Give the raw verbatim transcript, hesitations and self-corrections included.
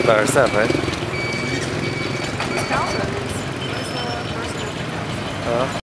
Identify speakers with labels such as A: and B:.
A: by herself, right?
B: Who's Calvin? Where's the person with the couch?
A: Huh?